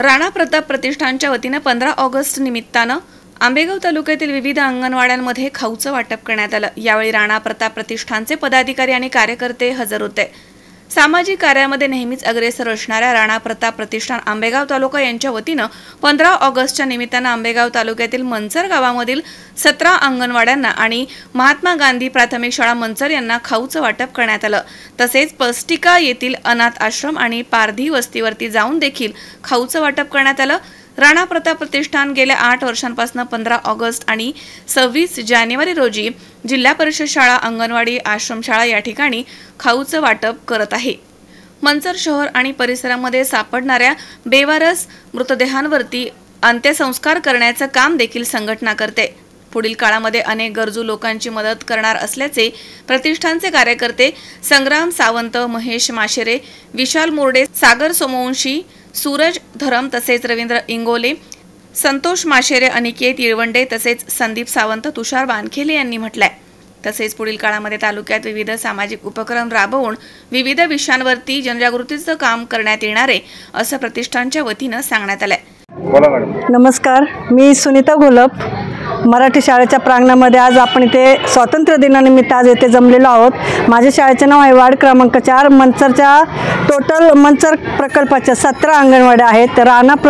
राणा प्रताप प्रतिष्ठानच्या वतीने 15 ऑगस्ट निमित्तानं आंबेगाव तालुक्यातील विविध अंगणवाड्यांमध्ये खाऊचं वाटप करण्यात आलं। यावेळी राणा प्रताप प्रतिष्ठानचे पदाधिकारी आणि कार्यकर्ते हजर होते। सामाजिक कार्यामध्ये नेहमीच अग्रेसर असणाऱ्या राणा प्रताप प्रतिष्ठान आंबेगाव तालुका यांच्या वतीने 15 ऑगस्टच्या निमित्तानं आंबेगाव तालुक्यातील मंचर गावामधील 17 अंगणवाड्यांना आणि महात्मा गांधी प्राथमिक शाळा मंचर यांना खाऊचं वाटप करण्यात आलं। तसेच पस्टिका येथील अनाथ आश्रम आणि पारधी वस्तीवरती जाऊन देखील खाऊचं वाटप करण्यात आलं। राणा प्रताप प्रतिष्ठान गेल्या 8 वर्षांपासून 15 ऑगस्ट आणि 26 जानेवारी रोजी जिल्हा परिषद शाळा, अंगणवाडी, आश्रमशाळा या ठिकाणी खाऊचं वाटप करत आहे। मंचर शहर आणि परिसरामध्ये सापडणाऱ्या बेवारस मृतदेहांवरती अंत्यसंस्कार करण्याचं काम देखील संघटना करते। पुढील काळामध्ये अनेक गरजू लोकांची मदत करणार असल्याचे प्रतिष्ठानचे कार्यकर्ते संग्राम सावंत, महेश माशेरे, विशाल मोर्डे, सागर सोमवंशी, सूरज धरम तसेच रवींद्र इंगोले, संतोष माशेरे, अनिकेत येळवंडे तसेच संदीप सावंत, तुषार वानखेले यांनी म्हटलंय। तसेच पुढील काळामध्ये तालुक्यात विविध सामाजिक उपक्रम राबवून विविध विषयांवरती जनजागृतीचं काम करण्यात येणार आहे असं प्रतिष्ठानच्या वतीने सांगण्यात आलंय। नमस्कार, मी सुनीता घोलप, मराठी शाळेच्या प्रांगणामध्ये आज आपण इथे स्वातंत्र्य दिनानिमित्त आज येथे जमलेलो आहोत। माझ्या शाळेचे नाव आहे वार्ड क्रमांक 4। मंचरच्या टोटल मंचर प्रकल्पाच्या 17 अंगणवाड्या आहेत।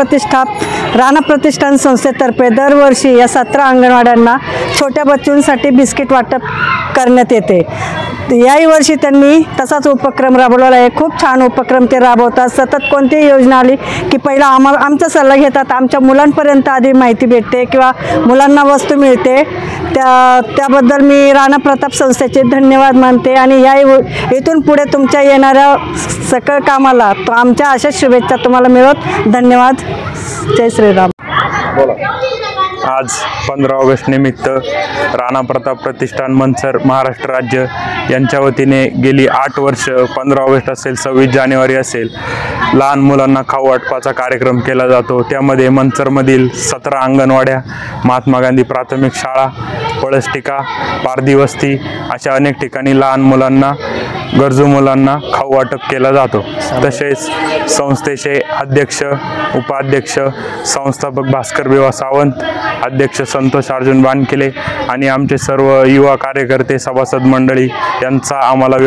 राणा प्रतिष्ठान संस्थेतर्फे दरवर्षी या 17 अंगणवाड्यांना छोट्या बच्चूंसाठी बिस्किट वाटप करण्यात येते। याही वर्षी त्यांनी तसाच उपक्रम राबवलेला आहे। खूप छान उपक्रम ते राबवतात। सतत कोणतीही योजना आली की पहिला आमचा सल्ला घेतात, आमच्या मुलांपर्यंत आधी माहिती भेटते किंवा मुलांना वस्तू मिळते। त्याबद्दल मी राणा प्रताप संस्थेचे धन्यवाद मानते आणि इथून पुढे तुमच्या येणाऱ्या सकळ कामाला आमच्या अशा शुभेच्छा तुम्हाला मिळत। धन्यवाद। जय श्रीराम। आज 15 ऑगस्ट निमित्त राणा प्रताप प्रतिष्ठान मंचर महाराष्ट्र राज्य यांच्या वतीने गेली 8 वर्ष 15 ऑगस्ट असेल, 26 जानेवारी असेल, लहान मुलांना खाऊ वाटपाचा कार्यक्रम केला जातो। त्यामध्ये मंचरमधील 17 अंगणवाड्या, महात्मा गांधी प्राथमिक शाळा, पळस्टिका, पारधी वस्ती अशा अनेक ठिकाणी लहान मुलांना, गरजू मुलांना खाऊ वाटप केला जातो। तसेच संस्थेचे अध्यक्ष, उपाध्यक्ष, संस्थापक भास्कर बिवा सावंत, अध्यक्ष संतोष अर्जुन वानखेले आणि आमचे सर्व युवा कार्यकर्ते, सभासद मंडळी यांचा आम्हाला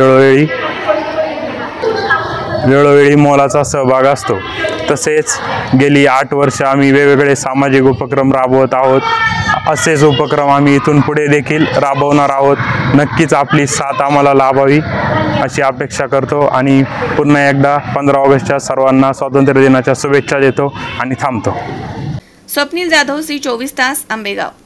वेळोवेळी मोलाचा सहभाग असतो। तसेच गेली 8 वर्ष आम्ही वेगवेगळे सामाजिक उपक्रम राबवत आहोत। असेच उपक्रम आम्ही इथून पुढे देखील राबवणार आहोत। नक्कीच आपली साथ आम्हाला लाभावी अशी अपेक्षा करतो आणि पुन्हा एकदा 15 ऑगस्टच्या सर्वांना स्वातंत्र्य दिनाच्या शुभेच्छा देतो आणि थांबतो। स्वप्नील जाधव, C24 तास, आंबेगाव।